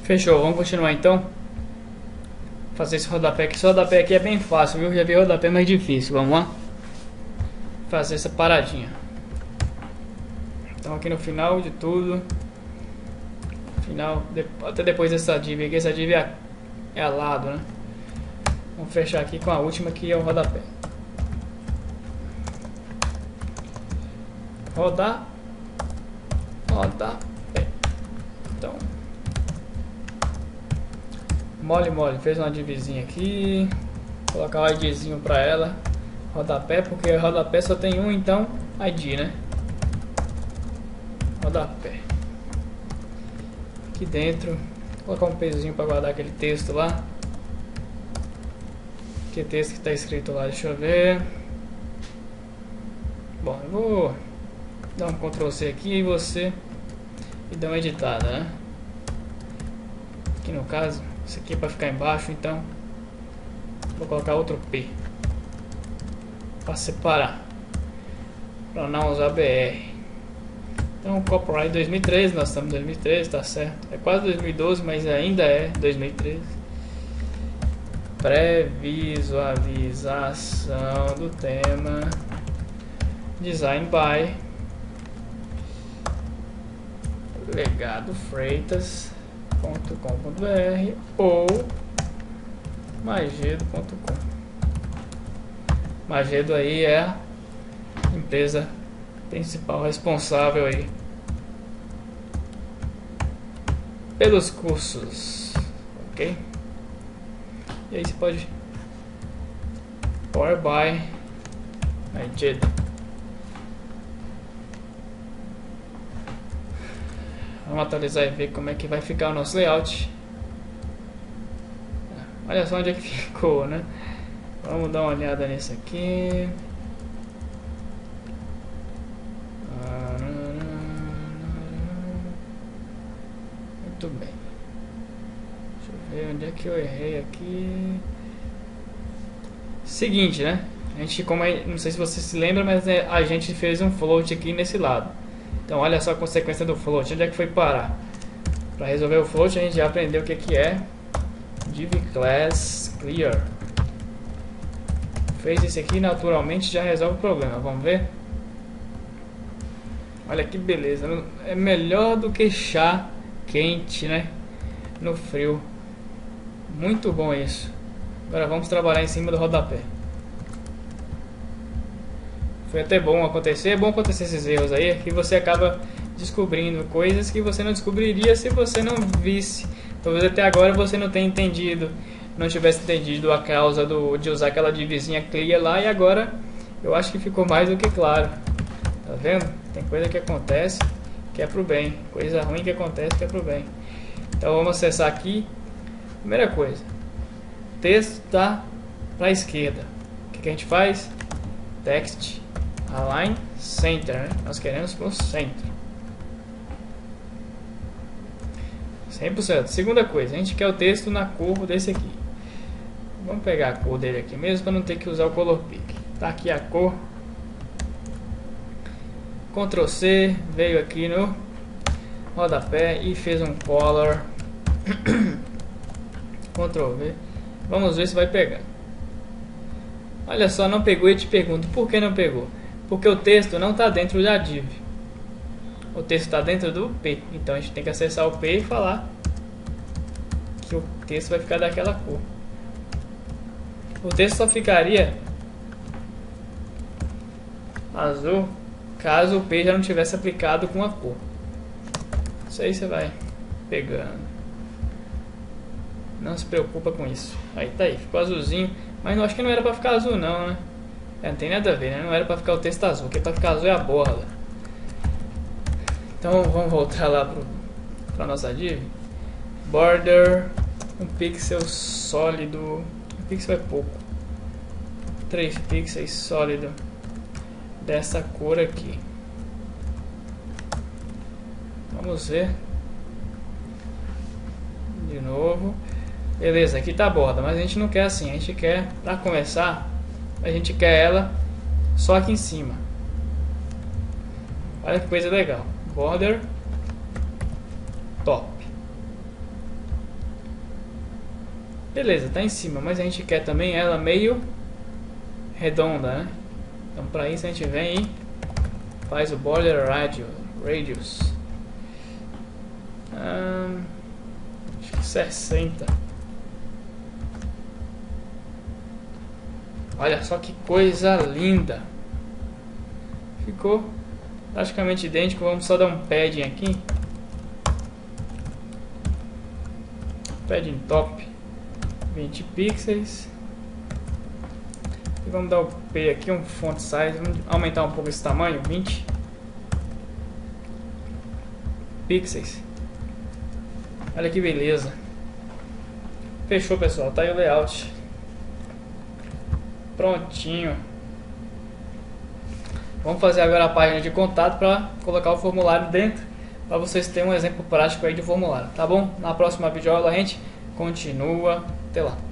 Fechou, vamos continuar então. Fazer esse rodapé aqui. Esse rodapé aqui é bem fácil, viu? Já vi rodapé mais difícil. Vamos lá. Fazer essa paradinha. Então aqui no final de tudo. Final, até depois dessa div aqui. Essa div é a lado, né? Vamos fechar aqui com a última que é o rodapé. Rodar. Rodapé. Então. Mole, fez uma divzinha aqui. Vou colocar o IDzinho pra ela. Rodapé, porque rodapé só tem um, então ID, né? Rodapé. Aqui dentro, vou colocar um pesozinho pra guardar aquele texto lá. Que texto que tá escrito lá, deixa eu ver. Bom, eu vou dar um Ctrl C aqui e você e dar uma editada, né? Aqui no caso, isso aqui é para ficar embaixo, então vou colocar outro P para separar, para não usar BR. Então, copyright 2013, nós estamos em 2013, tá certo? É quase 2012, mas ainda é 2013. Pré-visualização do tema Design by legadofreitas.com.br ou magedo.com. Magedo aí é a empresa principal responsável aí pelos cursos, ok? E aí você pode Power by Magedo. Vamos atualizar e ver como é que vai ficar o nosso layout. Olha só onde é que ficou, né? Vamos dar uma olhada nisso aqui. Muito bem. Deixa eu ver onde é que eu errei aqui. Seguinte, né? A gente, não sei se você se lembra, mas a gente fez um float aqui nesse lado. Então olha só a consequência do float. Onde é que foi parar? Para resolver o float a gente já aprendeu o que é div class clear. Fez isso aqui, naturalmente já resolve o problema. Vamos ver? Olha que beleza. É melhor do que chá quente, né? No frio. Muito bom isso. Agora vamos trabalhar em cima do rodapé. Foi até bom acontecer. É bom acontecer esses erros aí, que você acaba descobrindo coisas que você não descobriria se você não visse. Talvez até agora você não tenha entendido, não tivesse entendido a causa de usar aquela divzinha clear lá, e agora eu acho que ficou mais do que claro. Tá vendo? Tem coisa que acontece que é pro bem, coisa ruim que acontece que é pro bem. Então vamos acessar aqui. Primeira coisa, o texto tá para a esquerda. O que a gente faz? Text align center, né? Nós queremos pro centro. 100%. Segunda coisa, a gente quer o texto na cor desse aqui. Vamos pegar a cor dele aqui mesmo para não ter que usar o color pick. Tá aqui a cor. Ctrl C, veio aqui no rodapé e fez um color. Ctrl V. Vamos ver se vai pegar. Olha só, não pegou. E te pergunto, por que não pegou? Porque o texto não está dentro da div. O texto está dentro do P. Então a gente tem que acessar o P e falar que o texto vai ficar daquela cor. O texto só ficaria azul caso o P já não tivesse aplicado com a cor. Isso aí você vai pegando. Não se preocupa com isso. Aí tá aí, ficou azulzinho. Mas eu acho que não era pra ficar azul não, né? Não tem nada a ver, né? Não era pra ficar o texto azul. O que é pra ficar azul é a borda. Então vamos voltar lá pra nossa div. Border, um pixel sólido. Um pixel é pouco. 3 pixels sólido dessa cor aqui. Vamos ver. De novo. Beleza, aqui tá a borda, mas a gente não quer assim. A gente quer, pra começar, a gente quer ela só aqui em cima. Olha que coisa legal. Border top. Beleza, tá em cima, mas a gente quer também ela meio redonda, né? Então para isso a gente vem e faz o border radius. Acho que 60. Olha só que coisa linda. Ficou praticamente idêntico. Vamos só dar um padding aqui. Padding top 20 pixels. E vamos dar o P aqui, um font size. Vamos aumentar um pouco esse tamanho, 20 pixels. Olha que beleza. Fechou, pessoal. Tá aí o layout. Prontinho. Vamos fazer agora a página de contato para colocar o formulário dentro, para vocês terem um exemplo prático aí de formulário, tá bom? Na próxima videoaula a gente continua. Até lá.